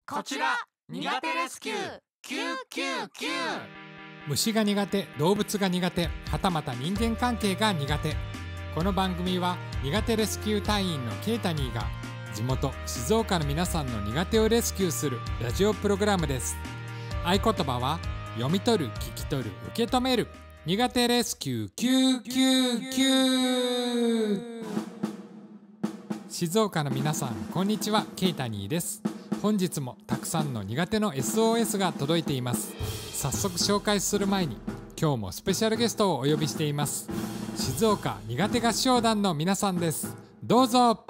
こちら苦手レスキュー999。 虫が苦手、動物が苦手、はたまた人間関係が苦手。この番組は苦手レスキュー隊員のケイタニーが地元静岡の皆さんの苦手をレスキューするラジオプログラムです。合言葉は読み取る、聞き取る、受け止める。苦手レスキュー999。静岡の皆さん、こんにちは。ケイタニーです。本日もたくさんの苦手の SOS が届いています。早速紹介する前に、今日もスペシャルゲストをお呼びしています。静岡苦手合唱団の皆さんです。どうぞ。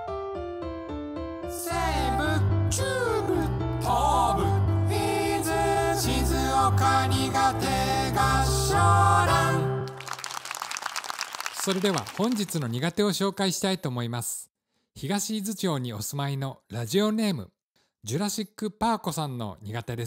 西部、中部、東部、伊豆、静岡苦手合唱団。 それでは本日の苦手を紹介したいと思います。東伊豆町にお住まいのラジオネームジュラシックパーコさんの苦手です。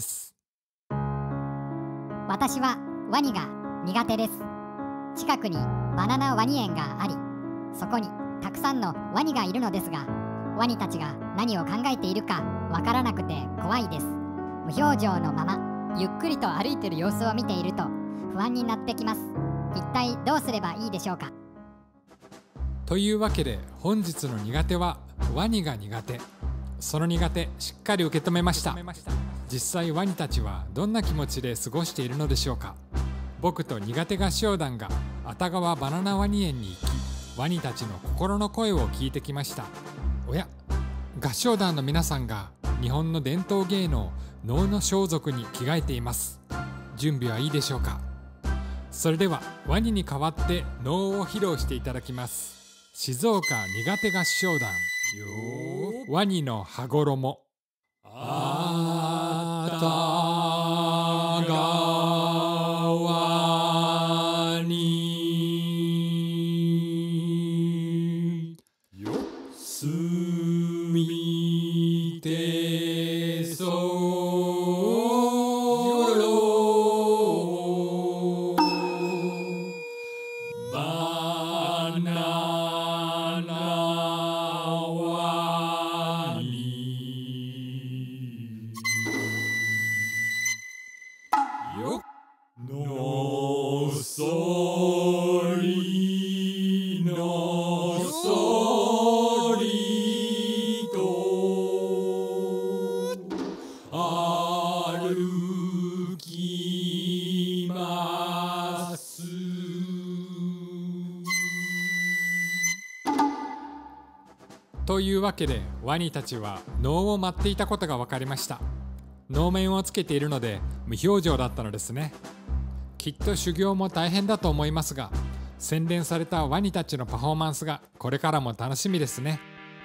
私はワニが苦手です。近くにバナナワニ園があり、そこにたくさんのワニがいるのですが、ワニたちが何を考えているかわからなくて怖いです。無表情のままゆっくりと歩いている様子を見ていると不安になってきます。一体どうすればいいでしょうか。 というわけで本日の苦手はワニが苦手。その苦手しっかり受け止めました。実際ワニたちはどんな気持ちで過ごしているのでしょうか。僕と苦手合唱団が熱川バナナワニ園に行き、ワニたちの心の声を聞いてきました。おや、合唱団の皆さんが日本の伝統芸能能の装束に着替えています。準備はいいでしょうか。それではワニに代わって能を披露していただきます。静岡苦手合唱団、ワニの羽衣。あたがわにすみてそうろバナナワニよのそりのそりと歩きます。というわけでワニたちは能を待っていたことが分かりました。能面をつけているので無表情だったのですね。きっと修行も大変だと思いますが、洗練されたワニたちのパフォーマンスがこれからも楽しみですね。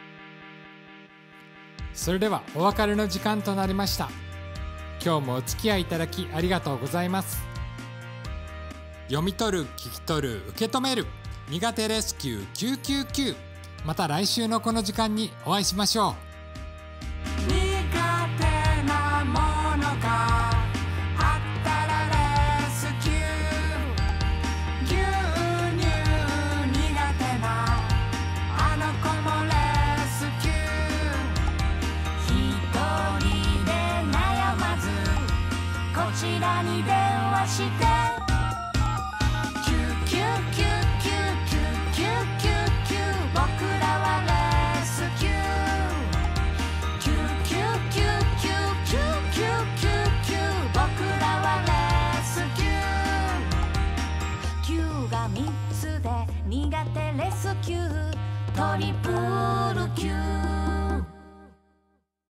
それではお別れの時間となりました。今日もお付き合いいただきありがとうございます。読み取る、聞き取る、受け止める。苦手レスキュー999。また来週のこの時間にお会いしましょう。 苦手なものがあったらレスキュー。牛乳苦手なあの子もレスキュー。一人で悩まずこちらに電話して僕らはレスキュー。僕らはレスキュー。9が3つで苦手レスキュー。トリプル